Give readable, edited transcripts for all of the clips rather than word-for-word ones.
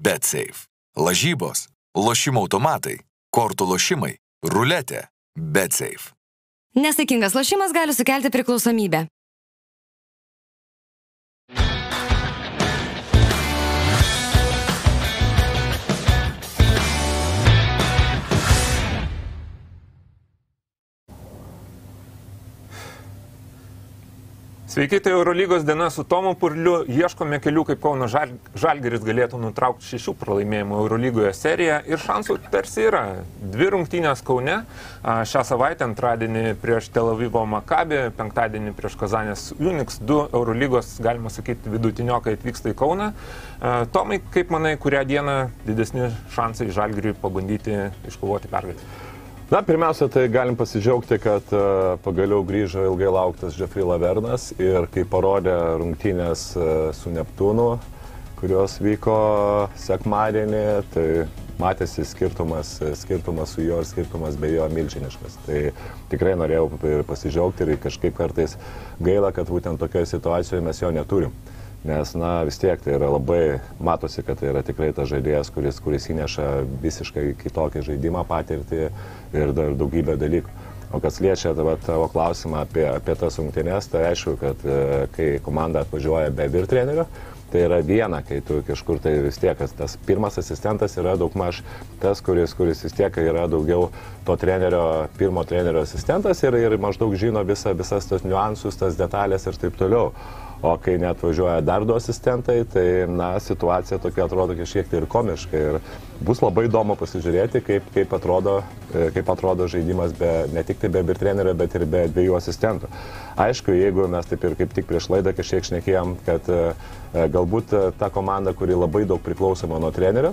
BetSafe. Lažybos, lošimo automatai, kortų lošimai, ruletė, BetSafe. Nesaikingas lošimas gali sukelti priklausomybę. Sveiki, tai Eurolygos diena su Tomu Purliu. Ieškome kelių, kaip Kauno Žalgiris galėtų nutraukti 6 pralaimėjimų Eurolygoje seriją ir šansų tarsi yra. 2 rungtynės Kaune, šią savaitę antradienį prieš Tel Avivo Maccabi, penktadienį prieš Kazanės Unix, 2 Eurolygos, galima sakyti, vidutiniokai atvyksta į Kauną. Tomai, kaip manai, kurią dieną didesni šansai Žalgiriui pabandyti iškovoti pergalę? Na, pirmiausia, tai galim pasidžiaugti, kad pagaliau grįžo ilgai lauktas Geoffrey Lavernas ir kai parodė rungtynės su Neptūnu, kurios vyko sekmadienį, tai matėsi skirtumas su juo ir skirtumas be jo milžiniškas. Tai tikrai norėjau pasidžiaugti ir kažkaip kartais gaila, kad būtent tokioje situacijoje mes jo neturim. Nes, na, vis tiek tai yra labai, matosi, kad tai yra tikrai tas žaidėjas, kuris įneša visiškai kitokį žaidimą patirtį ir dar daugybę dalykų. O kas liečia tavo klausimą apie tas rungtynes, tai aišku, kad kai komanda atvažiuoja be vyr trenerio, tai yra viena, kai tu kažkur tai vis tiek, tas pirmas asistentas yra daugmaž tas, kuris vis tiek yra daugiau to pirmo trenerio asistentas ir maždaug žino visas tos niuansus, tas detalės ir taip toliau. O kai net važiuoja dar 2 asistentai, tai, na, situacija tokia atrodo kažkiek ir komiška. Ir bus labai įdomu pasižiūrėti, kaip atrodo žaidimas ne tik tai be vyr trenerio, bet ir be 2 asistentų. Aišku, jeigu mes taip ir kaip tik prieš laidą kažkiek šnekėjom, kad galbūt ta komanda, kuri labai daug priklausoma nuo trenerio,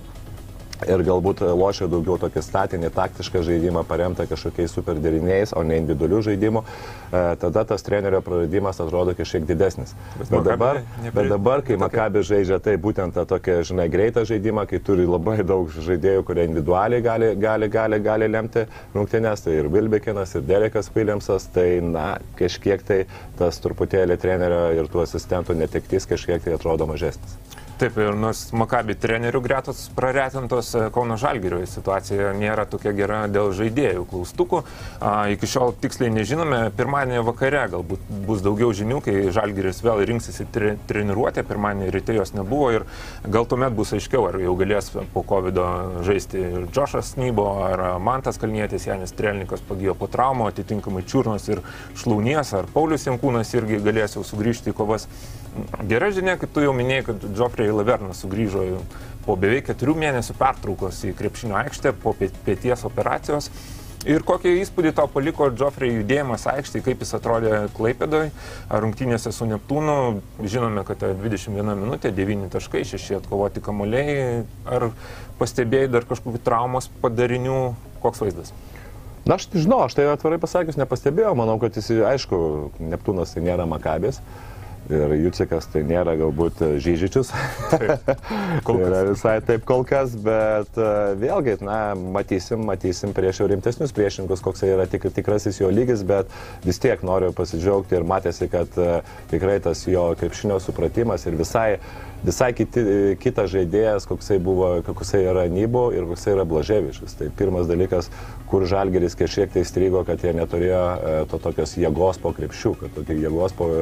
ir galbūt lošia daugiau tokį statinį, taktišką žaidimą, paremtą kažkokiais super deriniais, o ne individualių žaidimų, tada tas trenerio praradimas atrodo kažkiek didesnis. Bet dabar, kai Maccabi žaidžia tai būtent tą tokią, žinai, greitą žaidimą, kai turi labai daug žaidėjų, kurie individualiai gali lemti rungtynes, tai ir Wilbekinas, ir Derekas Williamsas, tai, na, kažkiek tai tas truputėlį trenerio ir tų asistentų netektis kažkiek tai atrodo mažesnis. Taip, ir nors Maccabi trenerių gretos praretintos, Kauno Žalgirio situacija nėra tokia gera dėl žaidėjų klaustukų. Iki šiol tiksliai nežinome, pirmadienį vakare galbūt bus daugiau žinių, kai Žalgiris vėl rinksis į treniruotę, pirmadienį ryte jos nebuvo ir gal tuomet bus aiškiau, ar jau galės po COVID žaisti Džošas Snybo, ar Mantas Kalnietis, Janis Strelnikas pagijo po traumų, atitinkamai Čiurnos ir Šlaunies, ar Paulius Jankūnas irgi galės jau sugrįžti į kovas. Gera žinia, kad tu jau minėjai, kad Geoffrey Lavernas sugrįžo po beveik 4 mėnesių pertraukos į krepšinio aikštę po peties operacijos. Ir kokį įspūdį tau paliko Geoffrey judėjimas aikštėje, kaip jis atrodė Klaipėdoje, rungtynėse su Neptūnu. Žinome, kad 21 minutė, 9 taškai, 6 atkovoti kamuoliai. Ar pastebėjai dar kažkokių traumos padarinių? Koks vaizdas? Na, aš žinau, aš tai atvarai pasakius nepastebėjau. Manau, kad jis, aišku, Neptūnas tai nėra Maccabis. Ir Jucikas tai nėra galbūt Žyžičius. Tai yra visai taip kol kas, bet vėlgi, na, matysim prieš jau rimtesnius priešininkus, koks yra tikrasis jo lygis, bet vis tiek noriu pasidžiaugti ir matėsi, kad tikrai tas jo krepšinio supratimas ir visai kitas žaidėjas, koksai yra Nybo ir koksai yra Blaževičius. Tai pirmas dalykas, kur Žalgiris kažkiek tai strigo, kad jie neturėjo to tokios jėgos po krepšių, kad tokia jėgos po...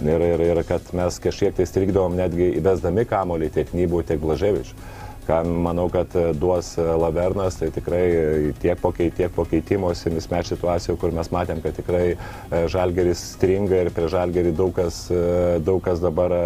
Ir kad mes kažkiek tai strigdavom netgi įvesdami kamuolį tiek Nybų, tiek Blaževičių. Ką manau, kad duos Lavernas, tai tikrai tiek po keitimosi mismatch situacijų, kur mes matėm, kad tikrai Žalgiris stringa ir prie Žalgirį daug kas dabar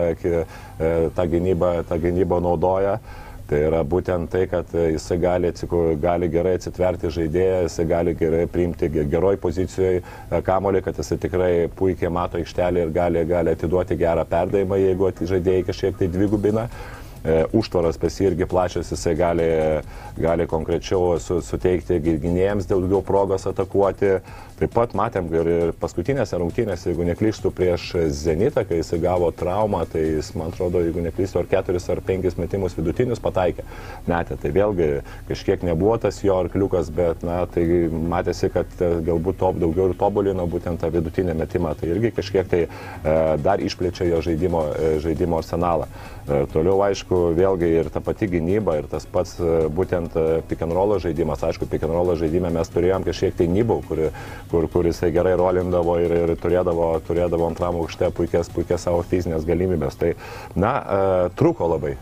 tą gynybą naudoja. Tai yra būtent tai, kad jisai gali gerai atsitverti žaidėją, jisai gali gerai priimti geroj pozicijoje kamuolį, kad jisai tikrai puikiai mato aikštelį ir gali atiduoti gerą perdavimą, jeigu žaidėjai kažkiek tai dvigubina. Užtvaras pas jį irgi plačias, jisai gali konkrečiau suteikti gynėjams daugiau progos atakuoti. Taip pat matėm ir paskutinėse rungtynėse, jeigu neklystu, prieš Zenitą, kai jisai gavo traumą, tai jis, man atrodo, jeigu neklystu, ar 4 ar 5 metimus vidutinius pataikė. Metė, tai vėlgi kažkiek nebuvo tas jo arkliukas, bet, na, tai matėsi, kad galbūt daugiau ir tobulino būtent tą vidutinį metimą, tai irgi kažkiek tai dar išplečia jo žaidimo arsenalą. Toliau, aišku, aišku, vėlgi ir ta pati gynyba, ir tas pats būtent pick and roll žaidimas. Aišku, pick and roll žaidime mes turėjom kažkiek tai nybau, kur jisai gerai rolindavo ir turėdavo antram aukšte puikias savo fizinės galimybės. Tai, na, trūko labai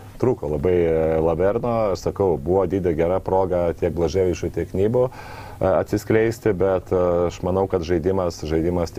Laverno, aš sakau, buvo didelė gera proga tiek Blaževičiui, tiek Nybau atsiskleisti, bet aš manau, kad žaidimas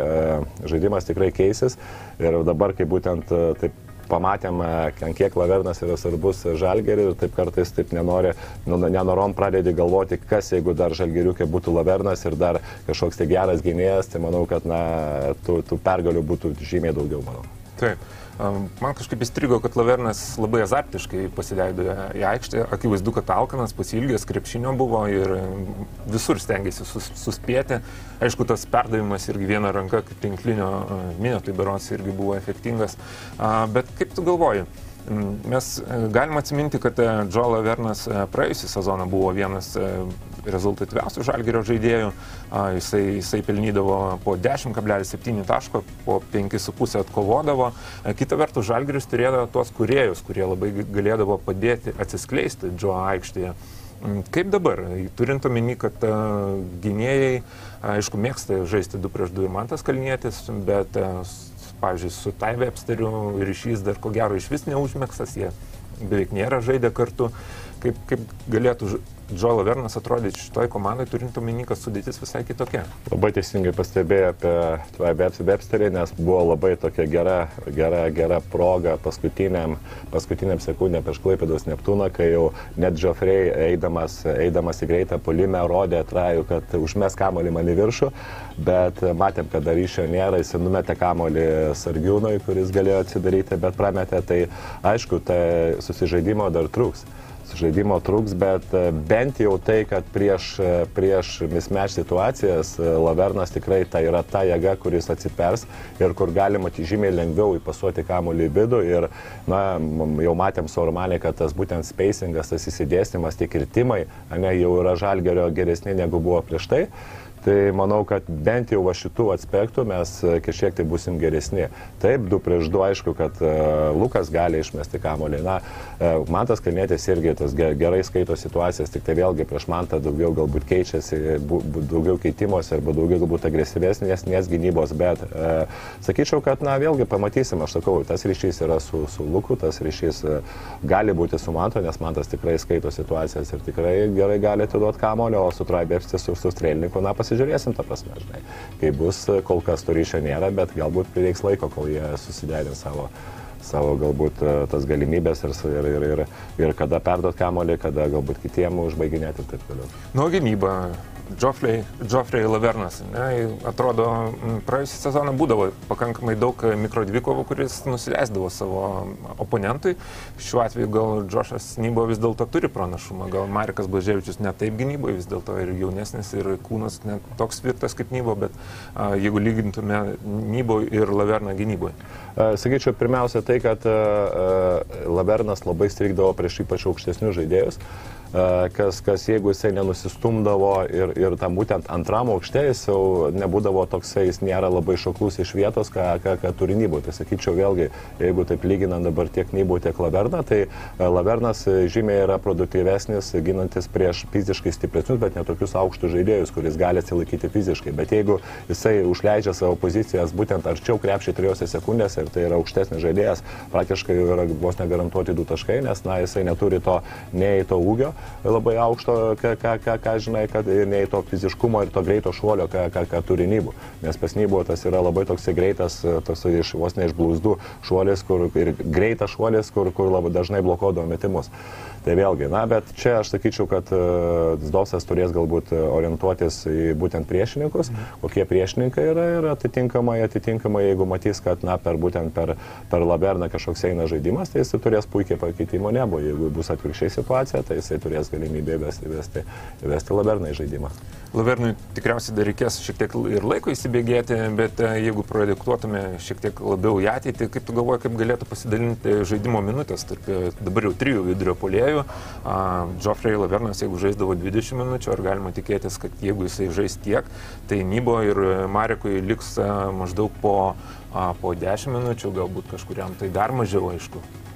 tikrai keisis ir dabar, kai būtent taip pamatėm, kiek Lavernas yra svarbus Žalgiriui ir taip kartais taip nenorom pradedi galvoti, kas jeigu dar Žalgiriukė būtų Lavernas ir dar kažkoks tai geras gynėjas, tai manau, kad tų pergalių būtų žymiai daugiau, manau. Taip. Man kažkaip įstrigo, kad Lavernas labai azartiškai pasileido į aikštę. Akivaizdu, kad alkanas, pasiilgęs krepšinio buvo ir visur stengiasi suspėti. Aišku, tas perdavimas irgi viena ranka, kaip tinklinio minutui berods irgi buvo efektingas. Bet kaip tu galvoji? Mes galim atsiminti, kad Joe Lavernas praėjusį sezoną buvo vienas rezultatyviausių Žalgirio žaidėjų. Jisai pelnydavo po 10,7 taško, po 5,5 atkovodavo. Kita vertus, Žalgiris turėdavo tuos kūrėjus, kurie labai galėdavo padėti atsiskleisti Joe aikštėje. Kaip dabar, turint omeny, kad gynėjai, aišku, mėgsta žaisti 2 prieš 2 ir Mantas Kalnietis, bet pavyzdžiui, su Tai Websteriu ryšys dar ko gero iš vis neužmėgstas, jie beveik nėra žaidę kartu. Kaip galėtų Joe Lavernas atrodyti šitoj komandai, turint omeny, kad sudėtis visai kitokia? Labai teisingai pastebėjau apie Tai Websterį, nes buvo labai tokia gera proga paskutiniam sekundėm prieš Klaipėdos Neptūną, kai jau net Joffrey eidamas į greitą puolimą rodė Trajų, kad užmes kamuolį man į viršų, bet matėm, kad dar ryšio nėra, jis numetė kamuolį Sargiūnui, kuris galėjo atsidaryti, bet prametė, tai aišku, tai susižaidimo dar trūks. Bet bent jau tai, kad prieš mismatch situacijas Lavernas tikrai tai yra ta jėga, kuris atsipers ir kur galima žymiai lengviau įpasuoti kamuolį į vidų ir jau matėm su Ormanė, kad tas būtent spacingas, tas įsidėstymas, tie kirtimai jau yra Žalgirio geresni negu buvo prieš tai. Tai manau, kad bent jau šitų aspektų mes kažkiek tai busim geresni. Taip, 2 prieš 2 aišku, kad Lukas gali išmesti kamuolį. Mantas Kalnietis irgi tas gerai skaito situacijas, tik tai vėlgi prieš Mantą daugiau galbūt keičiasi, daugiau keitimuose arba daugiau galbūt agresyvesnės gynybos, bet sakyčiau, kad vėlgi pamatysim, aš sakau, tas ryšys yra su Luku, tas ryšys gali būti su Mantu, nes Mantas tikrai skaito situacijas ir tikrai gerai gali atiduoti kamuolį, o su Traibepsti, su Strelniku, pasižiūrėsim, ta prasme, žinai. Kai bus, kol kas to ryšio nėra, bet galbūt prireiks laiko, kol jie susiderins savo galbūt tas galimybės ir kada perduot kamuolį, kada galbūt kitiem užbaiginėti ir taip toliau. Gynyba. Joffrey Lavernas, atrodo, praėjusį sezoną būdavo pakankamai daug mikrodvikovų, kuris nusileisdavo savo oponentui. Šiuo atveju gal Džošas Nybau vis dėlto turi pranašumą, gal Marekas Blaževičius ne taip gynyboje, vis dėlto ir jaunesnis, ir kūnas ne toks tvirtas kaip Nybau, bet jeigu lygintume Nybau ir Laverną gynyboje. Sakyčiau, pirmiausia tai, kad Lavernas labai strigdavo prieš ypač aukštesnius žaidėjus. Kas jeigu jisai nenusistumdavo ir tam būtent antram aukšte jis jau nebūdavo toksai, jis nėra labai šoklus iš vietos, ką turi Nybau. Tai sakyčiau vėlgi, jeigu taip lyginant dabar tiek Nybau, tiek Laverną, tai Lavernas žymiai yra produktyvesnis, ginantis prieš fiziškai stipresnius, bet netokius aukštus žaidėjus, kuris gali atsilaikyti fiziškai. Bet jeigu jisai užleidžia savo pozicijas būtent arčiau krepšį 3 sekundėse ir tai yra aukštesnis žaidėjas, praktiškai yra vos negarantuoti 2 taškai, nes jisai neturi nei to ūgio labai aukšto, ką žinai, kad ir nei to fiziškumo ir to greito šuolio, ką turi Nybau. Nes pas Nybau tas yra labai toksai greitas, toksai vos ne iš blūzdų šuolis, ir greitas šuolis, kur labai dažnai blokuodavo metimus. Tai vėlgi, bet čia aš sakyčiau, kad Zdovsas turės galbūt orientuotis į būtent priešininkus, kokie priešininkai yra ir atitinkamai, jeigu matys, kad per Laverną kažkoks eina žaidimas, tai jis turės puikiai pakeitimo nebuvo. Jeigu bus atvirkščiai situacija, tai jisai turės galimybę įvesti Laverną į žaidimą. Lavernui tikriausiai dar reikės šiek tiek ir laiko įsibėgėti, bet jeigu pradiktuotume šiek tiek labiau į ateitį, kaip tu galvoji, kaip galėtų pasidalinti žaidimo minutės tarp dabar jau 3 vidurio puolėjų. Joffrey Lavernas, jeigu žaisdavo 20 minučių, ar galima tikėtis, kad jeigu jisai žais tiek, tai Nybau ir Marekui liks maždaug po 10 minučių, galbūt kažkuriam tai dar mažiau, aišku.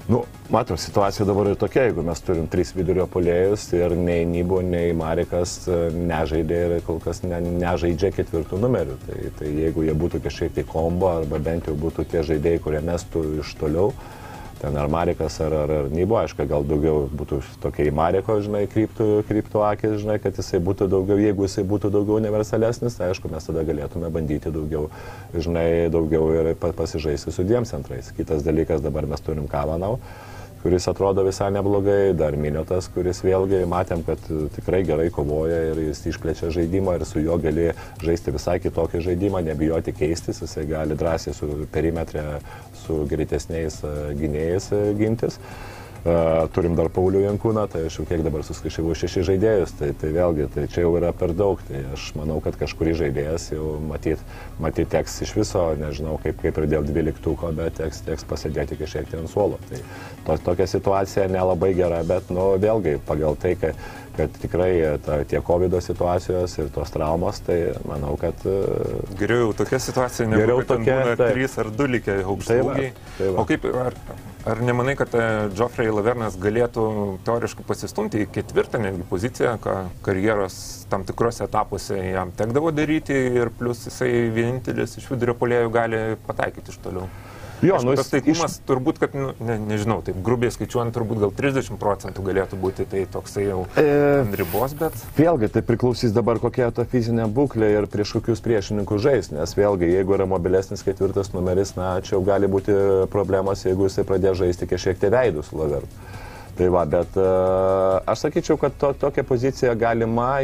Nu, matom, situacija dabar ir tokia, jeigu mes turim 3 vidurio puolėjus ir nei Nybo, nei Marekas nežaidė ir kol kas nežaidžia 4 numerių. Tai jeigu jie būtų kažkiek tai kombo arba bent jau būtų tie žaidėjai, kurie mestų iš toliau, ten ar Marekas ar Nybo, aišku, gal daugiau būtų tokia į Mareko, žinai, kryptų akis, žinai, kad jisai būtų daugiau, jeigu jisai būtų daugiau universalesnis, tai aišku, mes tada galėtume bandyti daugiau, žinai, daugiau ir pasižaisti su 2 centrais. Kitas dalykas, dabar mes turim Kavanau, kuris atrodo visai neblogai, dar Miniotas, kuris vėlgi matėm, kad tikrai gerai kovoja ir jis išplečia žaidimą ir su juo gali žaisti visai kitokį žaidimą, nebijoti keistis, jisai gali drąsiai su perimetre, su greitesniais gynėjais gintis. Turim dar Paulių Jankūną, tai aš jau kiek dabar suskaičiavau 6 žaidėjus, tai vėlgi, tai čia jau yra per daug, tai aš manau, kad kažkurį žaidėjas jau matyt teks iš viso, nežinau kaip ir dėl 12-ko, bet teks pasėdėti kažkiek tai ant suolo. Tai tokia situacija nelabai gera, bet vėlgi pagal tai, kad tikrai tie COVID situacijos ir tos traumos, tai manau, kad... Geriau jau tokia situacija, negu kad ten būna 3 ar 2 likę aukštaugiai. O kaip, ar nemanai, kad Geoffrey Lavernas galėtų teoriškai pasistumti į 4. netgi poziciją, ką karjeros tam tikrose etapuose jam tekdavo daryti ir plus jisai vienintelis iš vidurio puolėjų gali pataikyti iš toliau? Jo, tas taikumas turbūt, kad, nežinau, taip grubiai skaičiuojant, turbūt gal 30% galėtų būti, tai toksai jau ant ribos, bet... Vėlgi, tai priklausys dabar kokia ta fizinė būklė ir prieš kokius priešininkus žais, nes vėlgi, jeigu yra mobilesnis 4. numeris, čia jau gali būti problemos, jeigu jisai pradės žaisti kažkiek tai veidus Lavernu. Tai va, bet aš sakyčiau, kad tokia pozicija galima,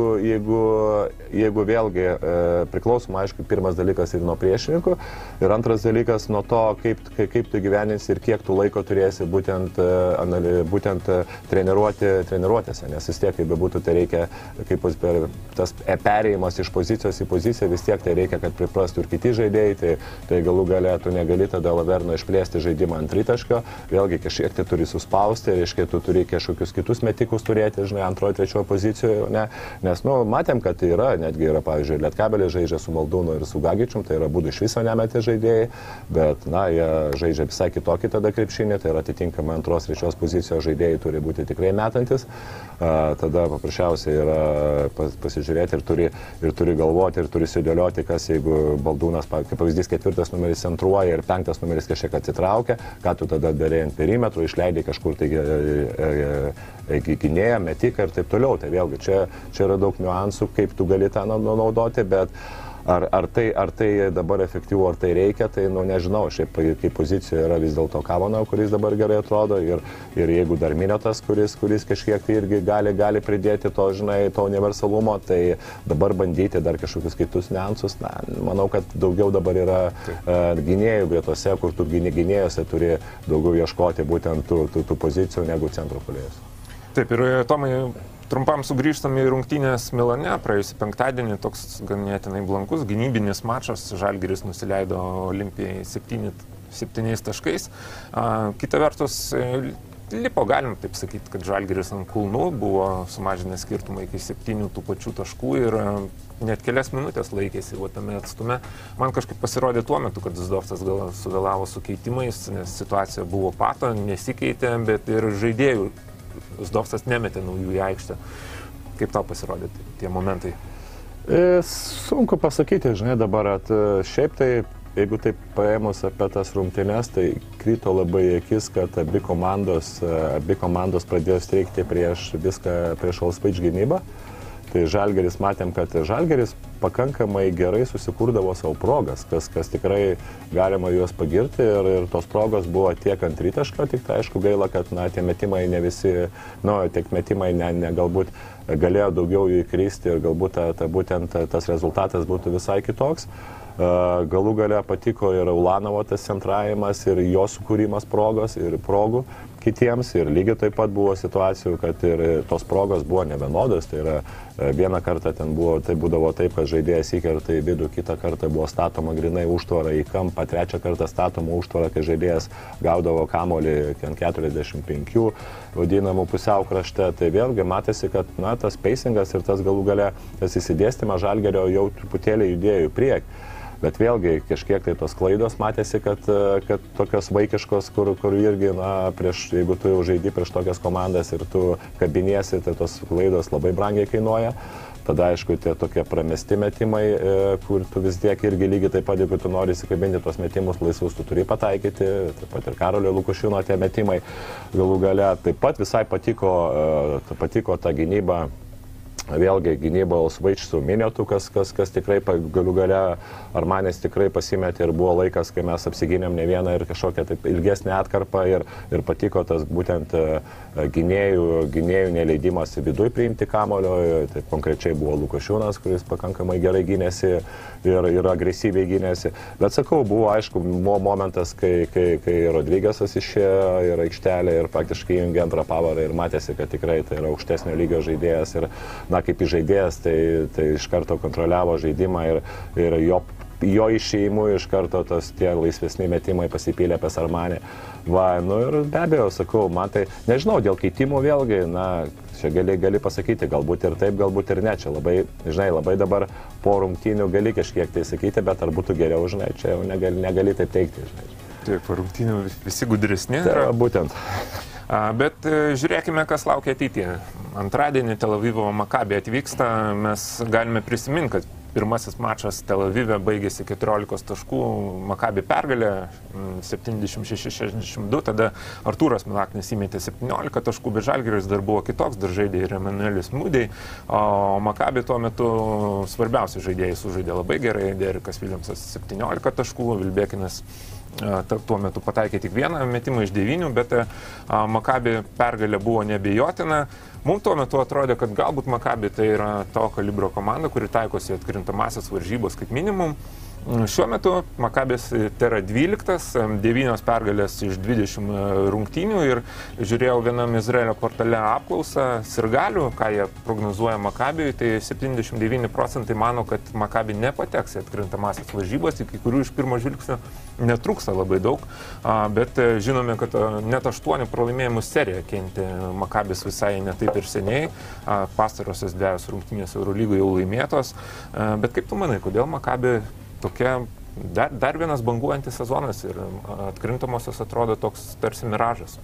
jeigu vėlgi priklausoma, aišku, pirmas dalykas ir nuo priešininkų, ir antras dalykas nuo to, kaip tu gyveninsi ir kiek tu laiko turėsi būtent treniruotėse, nes vis tiek, kaip bebūtų, tai reikia, kaip tas perėjimas iš pozicijos į poziciją, vis tiek tai reikia, kad priprastų ir kiti žaidėjai, tai galų gale tu negali tada Laverno išplėsti žaidimą ant tritaškio, vėlgi kažkiek tai turi suspausti, reiškia, tu turi kažkokius kitus metikus turėti, žinai, 2., 3. pozicijoje, ne? Nes, matėm, kad tai yra, netgi yra, pavyzdžiui, Lietkabelis žaidžia su Maldūnu ir su Gagičium, tai yra būdų iš viso nemetė žaidėjai, bet, jie žaidžia visai kitokį tada krepšinį, tai yra atitinkamai 2., 3. pozicijos žaidėjai turi būti tikrai metantis, tada paprasčiausiai yra pasižiūrėti ir turi galvoti, ir turi sudėlioti, kas jeigu Maldūnas, kaip pavyzdys, 4. numeris centruoja ir 5. numeris kažkiek atsitraukia, ką tu tada darai ant perimetrų, išleidai kažkur tai gynėją, metiką ir taip toliau. Tai vėlgi, čia yra daug niuansų, kaip tu gali tą naudoti, bet ar tai dabar efektyvu, ar tai reikia, tai nežinau. Šiaip kaip pozicijoje yra vis dėlto Kavanau, kuris dabar gerai atrodo, ir jeigu dar Miniotas, kuris kažkiek tai irgi gali pridėti to, žinai, to universalumo, tai dabar bandyti dar kažkokius kitus niuansus, manau, kad daugiau dabar yra gynėjų gretose, kur tu gynėjose turi daugiau ieškoti būtent tų pozicijų negu centro puolėjus. Taip, ir Tomai, trumpam sugrįžtam į rungtynės Milane, praėjusį penktadienį, toks ganėtinai blankus, gynybinis mačas, Žalgiris nusileido Olimpijai 7 taškais. Kita vertus, lipo, galim taip sakyti, kad Žalgiris ant kulnų, buvo sumažinęs skirtumą iki 7 tų pačių taškų ir net kelias minutės laikėsi tame atstume. Man kažkaip pasirodė tuo metu, kad Zdovcas gal suvėlavo su keitimais, nes situacija buvo pato, nesikeitė, bet ir žaidėjų Zdovcas nemetė naujų į aikštę. Kaip tau pasirodė tie momentai? Sunku pasakyti, žinai, dabar, šiaip tai, jeigu taip paėmus apie tas rungtynes, tai krito labai į akis, kad abi komandos pradėjo streikti prieš All-Spage gynybą. Tai Žalgiris, matėm, kad Žalgiris pakankamai gerai susikurdavo savo progas, kas tikrai galima juos pagirti ir tos progos buvo tiek ant tritaškio, tik tai aišku gaila, kad tie metimai ne visi, tiek metimai galbūt galėjo daugiau įkristi ir galbūt būtent tas rezultatas būtų visai kitoks. Galų gale patiko ir Ulanovo tas centravimas ir jo sukūrimas progos ir progų kitiems ir lygiai taip pat buvo situacijų, kad ir tos progos buvo nevienodos, tai yra vieną kartą ten būdavo taip, kad žaidėjas įkerta į vidų, kitą kartą buvo statoma grinai užtvara į kampą, trečią kartą statoma užtvara, kai žaidėjas gaudavo kamuolį 45 vadinamų pusiau krašte, tai vėlgi matėsi, kad tas pacingas ir tas galų gale tas įsidėstymas Žalgirio jau truputėlį judėjo į priekį. Bet vėlgi kažkiek tai tos klaidos matėsi, kad tokios vaikiškos, kur irgi, jeigu tu jau žaidi prieš tokias komandas ir tu kabiniesi, tai tos klaidos labai brangiai kainuoja. Tada, aišku, tie tokie pramesti metimai, kur tu vis tiek irgi lygiai taip pat, jeigu tu nori įsikabinti tos metimus laisvus, tu turi pataikyti. Taip pat ir Karolio Lukošiūno tie metimai galų gale. Taip pat visai patiko ta gynyba. Vėlgi gynybos Vaičsų minėtų, kas tikrai galių gale Armanės tikrai pasimetė ir buvo laikas, kai mes apsigynėm ne vieną ir kažkokią taip ilgesnę atkarpą ir patiko tas būtent gynėjų neleidimas viduj priimti kamulio. Taip konkrečiai buvo Lukošiūnas, kuris pakankamai gerai gynėsi ir agresyviai gynėsi. Bet sakau, buvo aišku momentas, kai Rodrigesas išėjo ir aikštelė ir praktiškai įjungė antrą pavarą ir matėsi, kad tikrai tai yra aukštesnio lygio žaidėjas ir kaip žaidėjas, tai iš karto kontroliavo žaidimą ir jo išėjimu iš karto tie laisvesni metimai pasipylė pas Armanį. Ir be abejo, sakau, man tai, nežinau, dėl keitimų vėlgi, čia gali pasakyti, galbūt ir taip, galbūt ir ne, čia labai dabar po rungtynių gali kažkiek tai sakyti, bet ar būtų geriau, čia jau negali taip teikti. Taip, po rungtynių visi gudresni. Tai būtent. Bet žiūrėkime, kas laukia ateityje. Antradienį Tel Avivo Maccabi atvyksta, mes galime prisiminti, kad pirmasis mačas Tel Avive baigėsi 14 taškų, Maccabi pergalė 76-62, tada Artūras Milaknis įmetė 17 taškų, bet Žalgiris dar buvo kitoks, dar žaidė ir Emanuelis Mūdei, o Maccabi tuo metu svarbiausi žaidėjai sužaidė labai gerai, Derikas Viljamsas 17 taškų, Vilbekinas tuo metu pataikė tik vieną metimą iš 9, bet Maccabi pergalė buvo neabejotina. Mums tuo metu atrodė, kad galbūt Maccabi tai yra to kalibro komanda, kuri taikosi atkrintamasias varžybos kaip minimum. Šiuo metu Maccabis tai yra 12, 9 pergalės iš 20 rungtynių ir žiūrėjau vienam Izraelio portale apklausą sirgalių, ką jie prognozuoja Maccabiui, tai 79% mano, kad Maccabi nepateks į atkrintamasias varžybas, iki kurių iš pirmo žvilgsnio netrūksta labai daug, bet žinome, kad net 8 pralaimėjimų seriją kentė Maccabis visai netaip ir seniai, pastarosios 2 rungtynės Eurolygoje jau laimėtos, bet kaip tu manai, kodėl Maccabi tokia dar vienas banguojantis sezonas ir atkrintamosios atrodo toks tarsi miražas?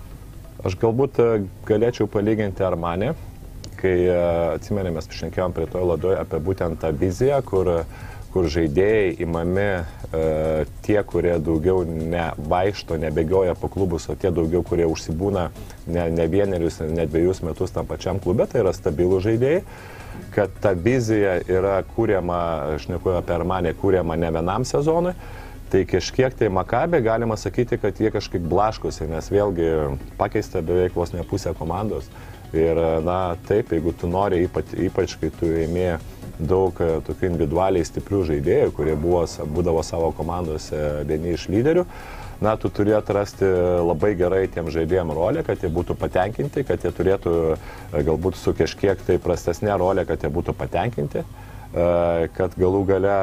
Aš galbūt galėčiau palyginti Armanį, kai atsimenėmės, šnekėjom prie to ladoje apie būtent tą viziją, kur žaidėjai imami tie, kurie daugiau nevaikšto, nebėgioja po klubus, o tie daugiau, kurie užsibūna ne vienerius, ne 2 metus tam pačiam klube, tai yra stabilų žaidėjai. Kad ta vizija yra kūriama, aš nekuoju apie Armanį, kūriama ne vienam sezonui, tai kažkiek tai Maccabi galima sakyti, kad jie kažkaip blaškosi, nes vėlgi pakeista beveik vos ne pusę komandos. Ir taip, jeigu tu nori, ypač kai tu ėmė daug tokių individualiai stiprių žaidėjų, kurie būdavo savo komandose vieni iš lyderių, tu turi atrasti labai gerai tiem žaidėjim rolę, kad jie būtų patenkinti, kad jie turėtų galbūt su kažkiek tai prastesnė rolė, kad jie būtų patenkinti, kad galų gale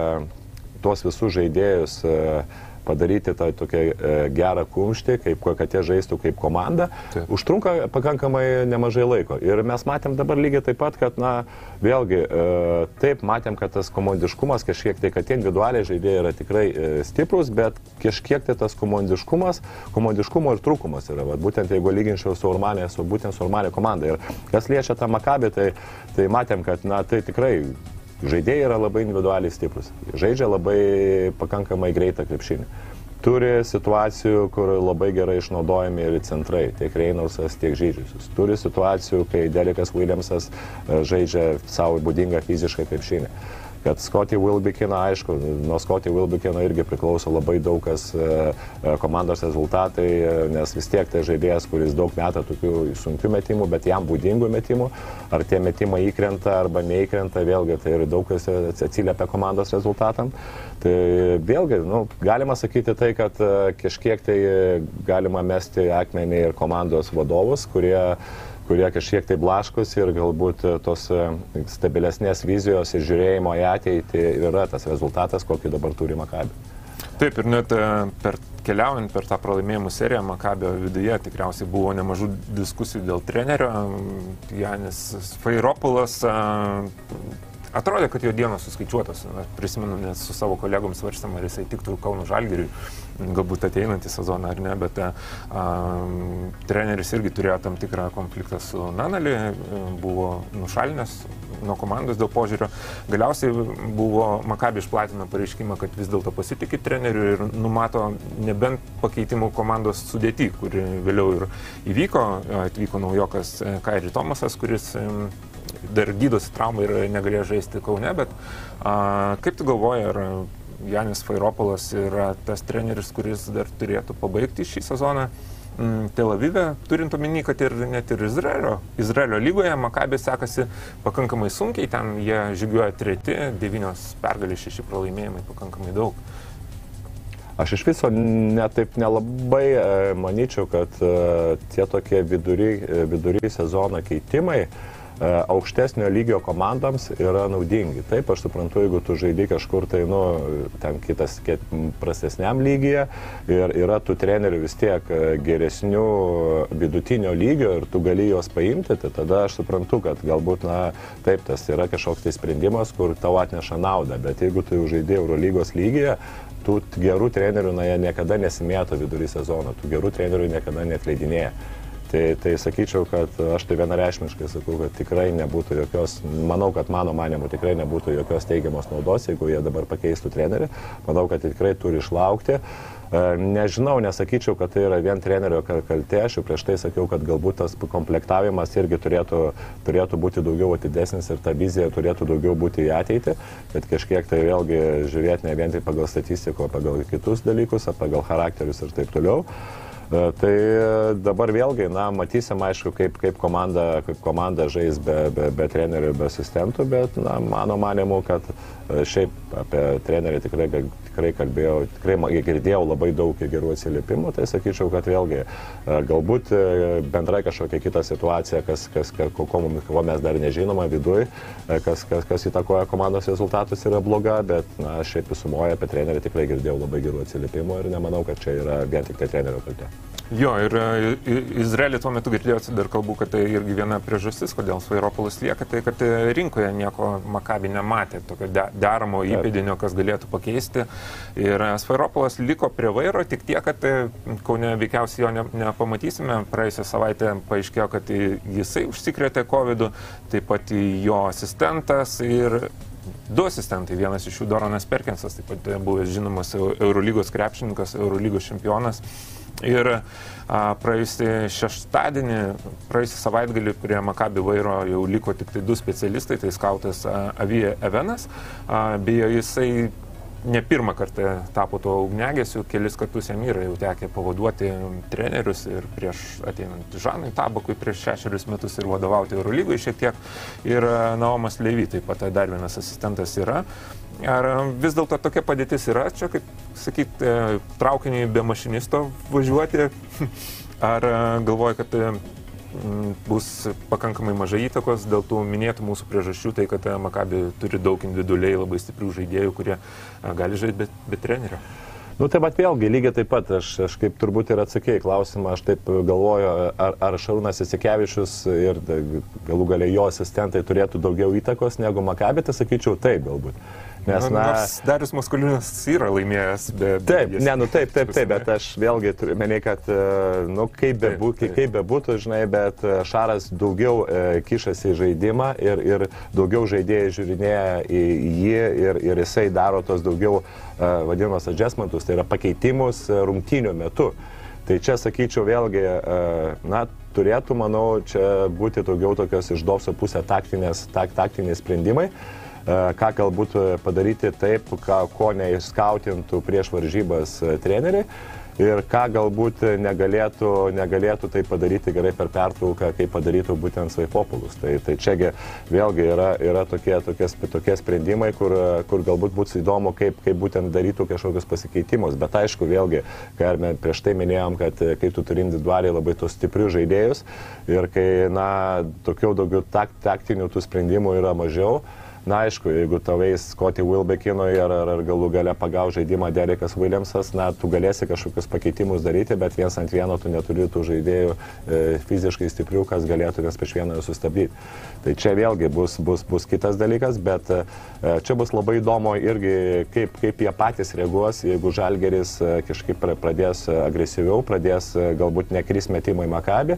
tuos visus žaidėjus padaryti tą tokią gerą kumštį, kad jie žaistų kaip komanda, užtrunka pakankamai nemažai laiko. Ir mes matėm dabar lygiai taip pat, kad, vėlgi, taip matėm, kad tas komandiškumas kažkiek tai, kad tie individualiai žaidėjai yra tikrai stiprus, bet kažkiek tai tas komandiškumo ir trūkumas yra. Būtent jeigu lyginčiau su Armanė, būtent su Armanė komanda. Ir kas liečia tą Maccabi, tai matėm, kad, tai tikrai žaidėjai yra labai individualiai stiprus. Žaidžia labai pakankamai greitą krepšinį. Turi situacijų, kur labai gerai išnaudojami ir centrai, tiek Reinoldsas, tiek Žydžius. Turi situacijų, kai Derikas Williamsas žaidžia savo būdingą fizišką krepšinį. Kad Scottie Wilbekin, aišku, nuo Scottie Wilbekino irgi priklauso labai daug kas komandos rezultatai, nes vis tiek tai žaidėjas, kuris daug meta tokių sunkių metimų, bet jam būdingų metimų, ar tie metimai įkrenta arba neįkrenta, vėlgi tai ir daug kas atsiliepia komandos rezultatam. Tai vėlgi, galima sakyti tai, kad kažkiek tai galima mesti akmenį ir komandos vadovus, kurie kažkiek tai blaškosi ir galbūt tos stabilesnės vizijos ir žiūrėjimo į ateitį yra tas rezultatas, kokį dabar turi Maccabi. Taip, ir net keliaujant per tą pralaimėjimų seriją, Maccabio viduje tikriausiai buvo nemažų diskusijų dėl trenerio. Janis Sfairopulas atrodė, kad jo dienos suskaičiuotos. Aš prisimenu, nes su savo kolegom svarstėm, ar jisai tiktų Kauno Žalgiriui, galbūt ateinantį sezoną ar ne, bet treneris irgi turėjo tam tikrą konfliktą su Nanali, buvo nušalinęs nuo komandos dėl požiūrio. Galiausiai buvo Maccabi išplatino pareiškimą, kad vis dėlto pasitikė treneriu ir numato nebent pakeitimų komandos sudėtį, kuri vėliau ir įvyko. Atvyko naujokas Kairi Tomasas, kuris dar gydosi traumą ir negalėjo žaisti Kaune, bet kaip tu galvoji, ar Janis Fairopolas yra tas treneris, kuris dar turėtų pabaigti šį sezoną Tel Avive, turint omeny, kad ir net ir Izraelio lygoje Maccabi sekasi pakankamai sunkiai, ten jie žygiuoja 3, 9 pergalės, 6 pralaimėjimai, pakankamai daug. Aš iš viso netaip nelabai manyčiau, kad tie tokie vidury sezono keitimai aukštesnio lygio komandams yra naudingi. Taip, aš suprantu, jeigu tu žaidži kažkur tai, ten kitas prastesniam lygyje ir yra tų trenerių vis tiek geresnių vidutinio lygio ir tu gali juos paimti, tai tada aš suprantu, kad galbūt, taip, tas yra kažkoks tai sprendimas, kur tau atneša naudą, bet jeigu tu jau žaidži Eurolygos lygyje, tų gerų trenerių jie niekada nesimėto vidury sezono, tų gerų trenerių niekada neatleidinėja. Tai sakyčiau, kad aš tai vienareikšmiškai sakau, kad tikrai nebūtų jokios, manau, kad mano manimu tikrai nebūtų jokios teigiamos naudos, jeigu jie dabar pakeistų trenerį. Manau, kad tikrai turi išlaukti. Nežinau, nesakyčiau, kad tai yra vien trenerio kaltė. Aš jau prieš tai sakiau, kad galbūt tas komplektavimas irgi turėtų būti daugiau atidesnis ir ta vizija turėtų daugiau būti į ateitį, kad kažkiek tai vėlgi žiūrėti ne vien tai pagal statistiką, o pagal kitus dalykus, pagal charakterius ir taip toliau. Tai dabar vėlgi, matysim, aišku, kaip komanda žais be trenerių, be asistentų, bet mano manimu, kad šiaip apie trenerį tikrai kalbėjau, tikrai girdėjau labai daug gerų atsiliepimų, tai sakyčiau, kad vėlgi galbūt bendrai kažkokia kita situacija, ko mes dar nežinoma viduj, kas įtakoja komandos rezultatus yra bloga, bet šiaip visumoje apie trenerį tikrai girdėjau labai gerų atsiliepimų ir nemanau, kad čia yra vien tik tai trenerio kaltė. Jo, ir Izraelį tuo metu girdėjausi dar kalbų, kad tai irgi viena priežastis, kodėl Fairopolas lieka, tai kad rinkoje nieko Maccabi nematė, tokio deramo įpėdinio, kas galėtų pakeisti. Ir Fairopolas liko prie vairo, tik tiek, kad Kaune veikiausiai jo nepamatysime. Praėjusią savaitę paaiškėjo, kad jisai užsikrėtė COVID-u, taip pat jo asistentas ir 2 asistentai, vienas iš jų Doranas Perkinsas, taip pat buvęs žinomas Eurolygos krepšininkas, Eurolygos čempionas. Ir praėjusį savaitgalį prie Maccabi vairo jau liko tik tai 2 specialistai, tai skautas Avija Evenas, beje jisai ne pirmą kartą tapo to ugniagesiu, kelis kartus jam yra jau tekę pavaduoti trenerius ir prieš ateinant Žanui Tabakui prieš 6 metus ir vadovauti Eurolygui šiek tiek. Ir Naomas Levy taip pat dar vienas asistentas yra. Ar vis dėlto tokia padėtis yra, čia kaip sakyti, traukinį be mašinisto važiuoti, ar galvoja, kad bus pakankamai mažai įtakos dėl tų minėtų mūsų priežasčių, tai kad Maccabi turi daug individualiai labai stiprių žaidėjų, kurie gali žaisti be trenerio. Tai bet vėlgi, lygiai taip pat, aš kaip turbūt ir atsakėjai klausimą, aš taip galvoju, ar Šarūnas Jasikevičius ir galų galia jo asistentai turėtų daugiau įtakos negu Maccabi, tai sakyčiau taip galbūt. Nors Darius Maskulinas yra laimėjęs. Taip, bet aš vėlgi turiu menį, kad, kaip bebūtų, žinai, bet Šaras daugiau kišasi į žaidimą ir daugiau žaidėjai žiūrinėja į jį ir jisai daro tos daugiau vadinamas adjustmentus, tai yra pakeitimus rungtynių metu. Tai čia, sakyčiau, vėlgi, turėtų, manau, čia būti daugiau tokios iš Dovso pusę taktiniai sprendimai. Ką galbūt padaryti taip, ko neiskautintų prieš varžybas treneriai ir ką galbūt negalėtų tai padaryti gerai per pertrauką, kaip padarytų būtent Svaipopulos. Tai čiagi vėlgi yra tokie sprendimai, kur galbūt būtų įdomu, kaip būtent darytų kažkokius pasikeitimus. Bet aišku, vėlgi, kai mes prieš tai minėjom, kad kai tu turi individualiai labai tos stiprius žaidėjus ir kai, daugiau taktinių tų sprendimų yra mažiau, Na aišku, jeigu tavais Scotty Wilbekinui ar galų gale pagau žaidimą Derekas Williamsas, na, tu galėsi kažkokius pakeitimus daryti, bet 1-ant-1 tu neturi tų žaidėjų fiziškai stiprių, kas galėtų vienas prieš vieną sustabdyti. Tai čia vėlgi bus kitas dalykas, bet čia bus labai įdomu irgi, kaip jie patys reaguos, jeigu Žalgiris kažkaip pradės agresyviau, pradės galbūt nekris metimai Maccabi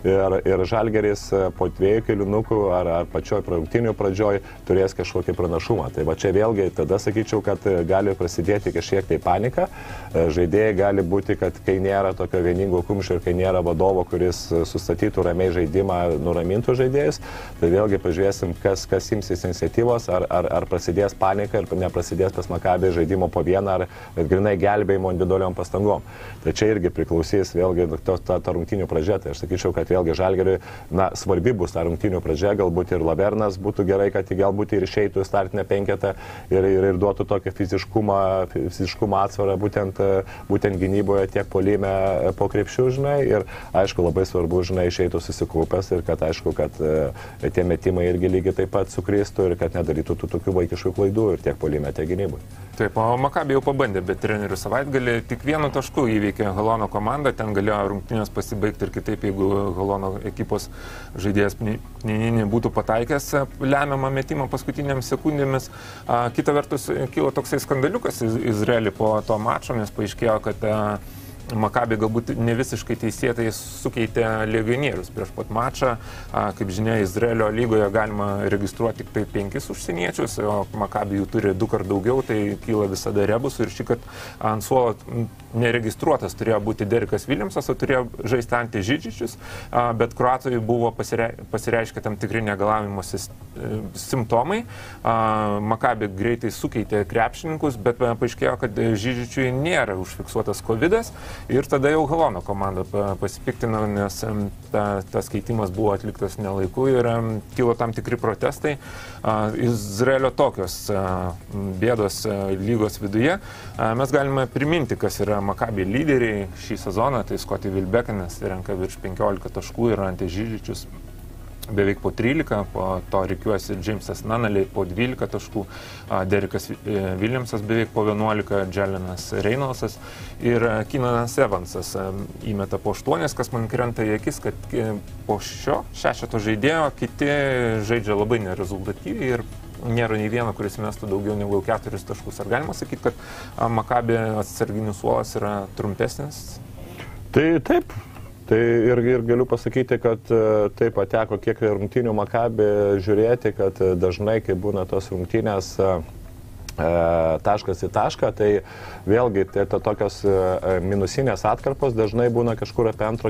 ir Žalgiris po 2 kėlinukų ar pačioj rungtynių pradžioj turės kažkokį pranašumą. Tai va čia vėlgi tada sakyčiau, kad gali prasidėti kažkiek tai panika. Žaidėjai gali būti, kad kai nėra tokio vieningo kumščio ir kai nėra vadovo, kuris sustatytų ramiai žaidimą, nuramintų žaidėjus, tai vėlgi pažiūrėsim, kas imsis iniciatyvos, ar prasidės panika ir neprasidės pas Maccabi žaidimo po vieną, ar grinai gelbėjimo individualiom pastangom. Tai čia irgi priklausys vėlgi ta rungtynių pradžia. Tai aš sakyčiau, kad vėlgi Žalgiriui, na, svarbi bus ta rungtynių pradžia, galbūt ir Lavernas būtų gerai, kad galbūt ir išeitų į startinę penketą ir duotų tokį fiziškumą atsvarą būtent gynyboje tiek puolime po krepšių, žinai, ir aišku, labai svarbu, žinai, išeitų susikaupęs ir kad aišku, kad tie metimai irgi lygiai taip pat sukristų ir kad nedarytų tų tokių vaikiškų klaidų ir tiek puolime, tiek gynyboje. Taip, o Maccabi jau pabandė, bet trenerių savaitgalį tik 1 tašku įveikė Halono komandą, ten galėjo rungtynės pasibaigti ir kitaip, jeigu Halono ekipos žaidėjas Pninini būtų pataikęs lemiamą metimą paskutinėmis sekundėmis. Kita vertus, kilo toksai skandaliukas Izraelį po to mačo, nes paaiškėjo, kad Maccabi galbūt ne visiškai teisėtai sukeitė legionierius prieš pat mačą. Kaip žinia, Izraelio lygoje galima registruoti tik tai 5 užsieniečius, o Maccabi jų turi 2 kart daugiau, tai kyla visada rebusų ir šį kartą ant suolo neregistruotas turėjo būti Derekas Williamsas, o turėjo žaisti Ante Žižičius, bet kroatui buvo pasireiškę tam tikri negalavimo simptomai. Maccabi greitai sukeitė krepšininkus, bet paaiškėjo, kad Žižičiui nėra užfiksuotas COVID-as. Ir tada jau Halono komanda pasipiktino, nes tas keitimas buvo atliktas nelaiku ir kilo tam tikri protestai. Izraelio tokios bėdos lygos viduje. Mes galime priminti, kas yra Maccabi lyderiai šį sezoną, tai Scotty Wilbekinas renka virš 15 taškų ir Ante Žižičius beveik po 13, po to rikiuosi Jamesas Nunnally po 12 taškų, Derekas Williamsas beveik po 11, Jalenas Reynoldsas ir Keenanas Evansas įmeta po 8, kas man krenta į akis, kad po šio 6 žaidėjo kiti žaidžia labai nerezultatyviai ir nėra nei vieno, kuris mestų daugiau negu 4 taškus. Ar galima sakyti, kad Maccabi atsarginių suolas yra trumpesnis? Tai taip. Tai ir galiu pasakyti, kad taip pateko kiek rungtynių Maccabi žiūrėti, kad dažnai, kai būna tos rungtynės taškas į tašką, tai vėlgi tai tokios minusinės atkarpos dažnai būna kažkur apie antro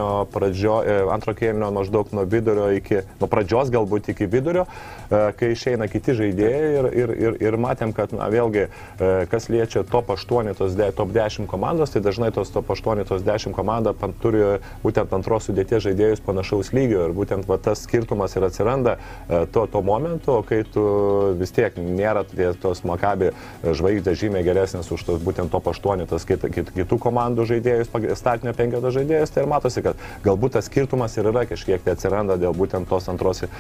kėlinio maždaug nuo vidurio nuo pradžios galbūt iki vidurio, kai išeina kiti žaidėjai ir matėm, kad vėlgi, kas liečia top 8, top 10 komandos, tai dažnai tos top 8, tos 10 komanda turi būtent antros sudėties žaidėjus panašaus lygio ir būtent tas skirtumas ir atsiranda to momento, kai tu vis tiek nėra tos Maccabi žvaigždės žymiai geresnės už tos būtent top 8 kitų komandų žaidėjus, startinio 5 žaidėjus, tai ir matosi, kad galbūt tas skirtumas ir yra kažkiek, tai atsiranda dėl būtent tos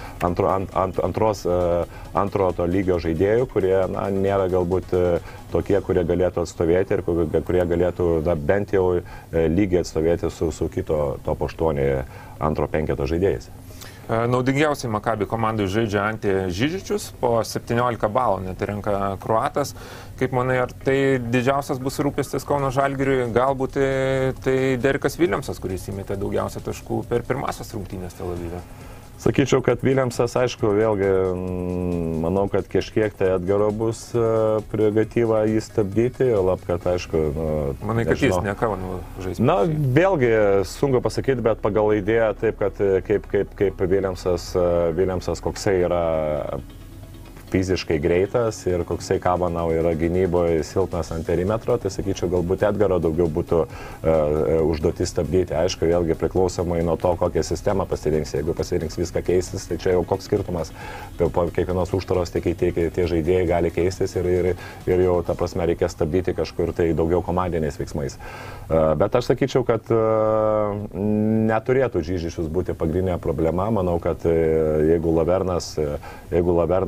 antro to lygio žaidėjų, kurie nėra galbūt tokie, kurie galėtų atstovėti ir kurie galėtų bent jau lygiai atstovėti su kito top 8 antro 5 žaidėjais. Naudingiausiai Maccabi komandai žaidžia Ante Žižičius, po 17 balų net renka kroatas. Kaip manai, ar tai didžiausias bus rūpestis Kauno Žalgiriui? Galbūt tai Derekas Williamsas, kuris įmetė daugiausia taškų per pirmasias rungtynės Tel Avive? Sakyčiau, kad Williamsas, aišku, vėlgi, manau, kad kažkiek tai Edgaro bus prerogatyva jį stabdyti, lab, kad, aišku, manai, kad jis ne Kauno žais? Na, vėlgi, sunku pasakyti, bet pagal idėją taip, kad kaip Williamsas koksai yra fiziškai greitas ir koksai Kabanau yra gynyboje silpnas ant perimetro, tai sakyčiau, galbūt Edgaro daugiau būtų užduotis stabdyti. Aišku, vėlgi priklausomai nuo to, kokią sistemą pasirinks. Jeigu pasirinks viską keistis, tai čia jau koks skirtumas. Po kiekvienos užtaros tie žaidėjai gali keistis ir jau, ta prasme, reikės stabdyti kažkur tai daugiau komandiniais veiksmais. Bet aš sakyčiau, kad neturėtų Žižičius būti pagrindinė problema. Manau, kad jeigu Lavernas bus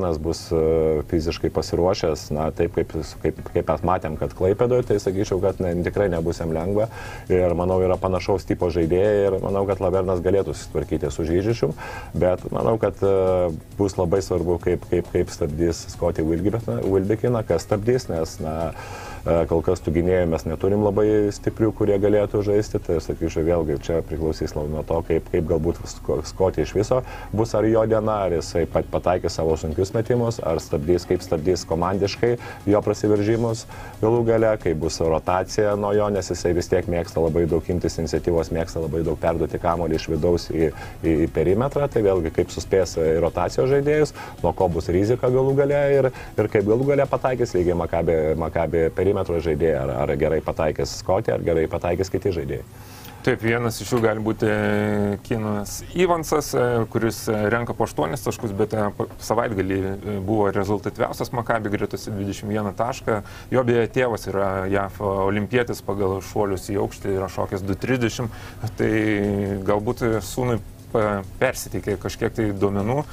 fiziškai pasiruošęs, na, taip kaip mes matėm, kad Klaipėdoje, tai sakyčiau, kad tikrai nebus jam lengva. Ir manau, yra panašaus tipo žaidėjai ir manau, kad Lavernas galėtų susitvarkyti su Žyžičium, bet manau, kad bus labai svarbu, kaip stabdys Scotty Wilbekiną, kas stabdys, nes, na, kol kas tų gynėjų mes neturim labai stiprių, kurie galėtų žaisti, tai sakyčiau, vėlgi čia priklausys nuo to, kaip galbūt Scotty iš viso bus, ar jo diena, ar jisai pataikys savo sunkius metimus, ar kaip stabdys komandiškai jo prasiveržimus galų gale, kaip bus rotacija nuo jo, nes jisai vis tiek mėgsta labai daug imtis iniciatyvos, mėgsta labai daug perduoti kamuolį iš vidaus į perimetrą, tai vėlgi kaip suspės rotacijos žaidėjus, nuo ko bus rizika galų gale ir kaip galų gale pataikys lygiai Maccabi perimetro žaidėjai, ar gerai pataikys Scotty, ar gerai pataikys kiti žaidėjai. Taip, vienas iš jų gali būti Keanas Evansas, kuris renka po 8 taškus, bet savaitgalį buvo rezultatyviausias Maccabi gretose 21 tašką. Jo beje tėvas yra JAF olimpietis pagal šuolius į aukštį, yra šokęs 2.30, tai galbūt sūnui persiteikė kažkiek tai duomenų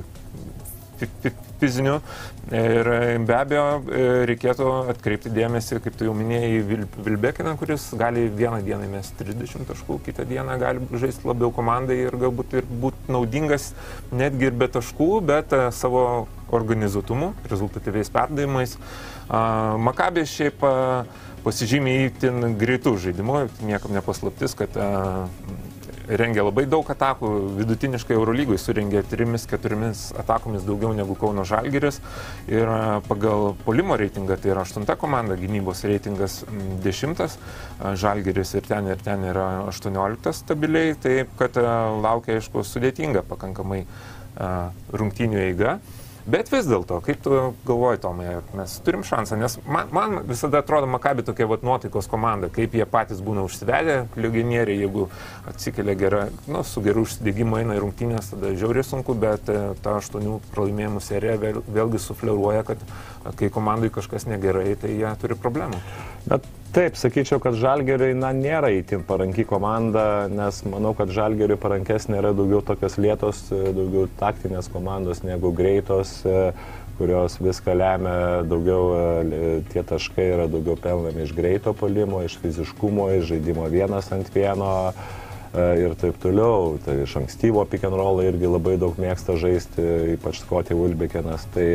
fizinių ir be abejo reikėtų atkreipti dėmesį, kaip tu jau minėjai, Wilbekiną, kuris gali vieną dieną mesti 30 taškų, kitą dieną gali žaisti labiau komandai ir galbūt ir būti naudingas netgi ir be taškų, bet savo organizuotumu, rezultatyviais perdavimais. Maccabi šiaip pasižymė įtin greitų žaidimų, niekam nepaslaptis, kad rengia labai daug atakų, vidutiniškai Eurolygoj surengė 3-4 atakomis daugiau negu Kauno Žalgiris ir pagal puolimo reitingą, tai yra 8 komanda, gynybos reitingas 10, Žalgiris ir ten yra 18 stabiliai, taip kad laukia, aišku, sudėtinga pakankamai rungtynių eiga. Bet vis dėlto, kaip tu galvoji, Tomai, mes turim šansą, nes man visada atrodo Maccabi tokia nuotaikos komanda, kaip jie patys būna užsivedę, legionieriai, jeigu atsikelia gera, su geru užsidėgymu eina į rungtynės, tada žiauriai sunku, bet ta 8 pralaimėjimų serija vėlgi sufleruoja, kad kai komandai kažkas negerai, tai jie turi problemų. Bet taip, sakyčiau, kad Žalgiriui nėra įtin paranki komanda, nes manau, kad Žalgiriui parankesnė yra daugiau tokios lėtos, daugiau taktinės komandos negu greitos, kurios viską lemia, daugiau tie taškai yra daugiau pelnami iš greito puolimo, iš fiziškumo, iš žaidimo 1-ant-1 ir taip toliau. Tai iš ankstyvo pick and roll irgi labai daug mėgsta žaisti, ypač Scotty Wilbekinas. Tai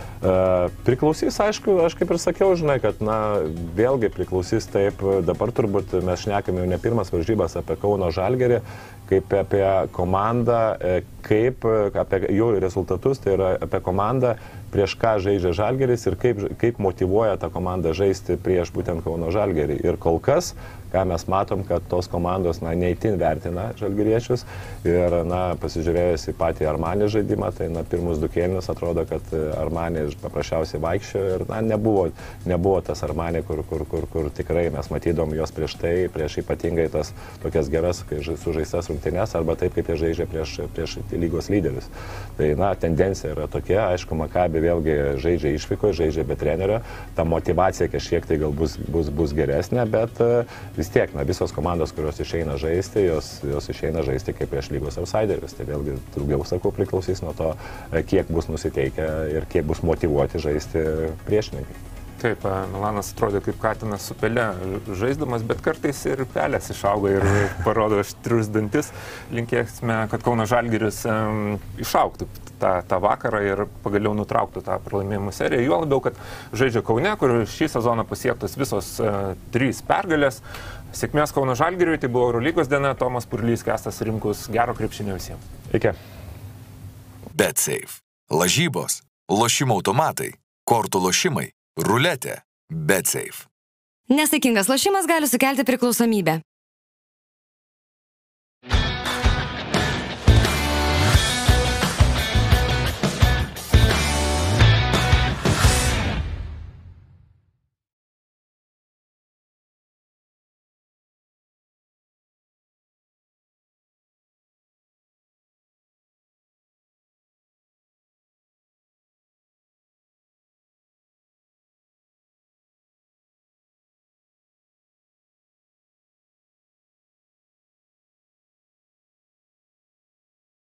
priklausys, aišku, aš kaip ir sakiau, žinai, kad, vėlgi priklausys taip, dabar turbūt mes šnekame jau ne pirmas varžybas apie Kauno Žalgirį, kaip apie komandą, kaip apie jų rezultatus, tai yra apie komandą, prieš ką žaidžia Žalgiris ir kaip motyvuoja tą komandą žaisti prieš būtent Kauno Žalgirį. Ir kol kas, ką mes matom, kad tos komandos neįtin vertina žalgiriečius ir pasižiūrėjus į patį Armani žaidimą, tai pirmus 2 kėlinius atrodo, kad Armani paprasčiausiai vaikščiojo ir nebuvo tas Armani, kur tikrai mes matydom jos prieš ypatingai tas tokias geras sužaistas rungtynes arba taip, kaip jie žaidžia prieš lygos lyderius. Tai tendencija yra tokia, aišku, Maccabi vėlgi žaidžia išvyko, žaidžia be trenerio, ta motyvacija kažkiek tai gal bus geresnė, bet vis tiek, visos komandos, kurios išeina žaisti, jos išeina žaisti kaip prieš lygos outsiderius. Tai vėlgi, daugiau sakau, priklausys nuo to, kiek bus nusiteikę ir kiek bus motyvuoti žaisti priešininkai. Taip, Milanas atrodė kaip katinas su pele žaisdamas, bet kartais ir pelės išauga ir parodo aštrius dantis. Linkėsime, kad Kauno Žalgiris išaugtų tą vakarą ir pagaliau nutrauktų tą pralaimėjimų seriją. Juo labiau, kad žaidžia Kaune, kur šį sezoną pasiektos visos 3 pergalės. Sėkmės Kauno Žalgiriui, tai buvo Eurolygos diena, Tomas Purlys, Kęstas Rimkus. Gero krepšinio visiems. Iki. BetSafe. Lažybos, lošimo automatai, kortų lošimai, ruletė. BetSafe. Nesaikingas lošimas gali sukelti priklausomybę.